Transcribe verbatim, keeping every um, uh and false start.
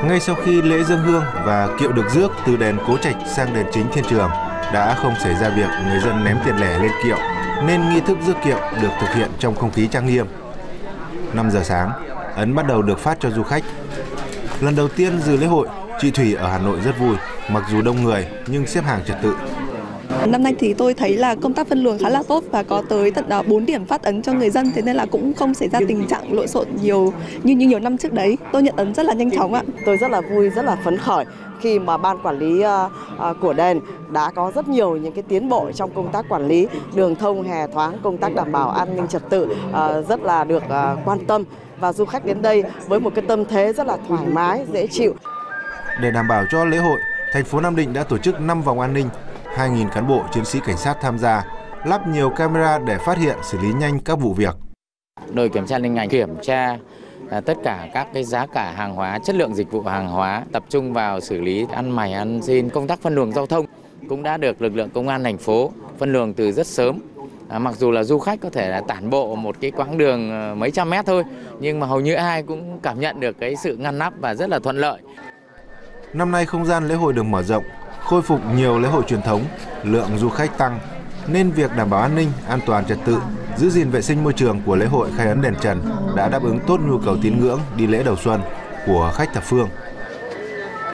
Ngay sau khi lễ dâng hương và kiệu được rước từ đền Cố Trạch sang đền chính Thiên Trường, đã không xảy ra việc người dân ném tiền lẻ lên kiệu, nên nghi thức rước kiệu được thực hiện trong không khí trang nghiêm. năm giờ sáng, ấn bắt đầu được phát cho du khách. Lần đầu tiên dự lễ hội, chị Thủy ở Hà Nội rất vui, mặc dù đông người nhưng xếp hàng trật tự. Năm nay thì tôi thấy là công tác phân luồng khá là tốt và có tới tận bốn điểm phát ấn cho người dân, thế nên là cũng không xảy ra tình trạng lộn xộn nhiều như như nhiều năm trước đấy. Tôi nhận ấn rất là nhanh chóng ạ. Tôi rất là vui, rất là phấn khởi khi mà ban quản lý uh, của đền đã có rất nhiều những cái tiến bộ trong công tác quản lý, đường thông hè thoáng, công tác đảm bảo an ninh trật tự uh, rất là được uh, quan tâm, và du khách đến đây với một cái tâm thế rất là thoải mái, dễ chịu. Để đảm bảo cho lễ hội, thành phố Nam Định đã tổ chức năm vòng an ninh, hai nghìn cán bộ chiến sĩ cảnh sát tham gia, lắp nhiều camera để phát hiện, xử lý nhanh các vụ việc. Đội kiểm tra liên ngành kiểm tra tất cả các cái giá cả hàng hóa, chất lượng dịch vụ hàng hóa, tập trung vào xử lý ăn mày ăn xin. Công tác phân luồng giao thông cũng đã được lực lượng công an thành phố phân luồng từ rất sớm. À, mặc dù là du khách có thể là tản bộ một cái quãng đường mấy trăm mét thôi, nhưng mà hầu như ai cũng cảm nhận được cái sự ngăn nắp và rất là thuận lợi. Năm nay không gian lễ hội được mở rộng, khôi phục nhiều lễ hội truyền thống, lượng du khách tăng, nên việc đảm bảo an ninh, an toàn trật tự, giữ gìn vệ sinh môi trường của lễ hội khai ấn đền Trần đã đáp ứng tốt nhu cầu tín ngưỡng đi lễ đầu xuân của khách thập phương.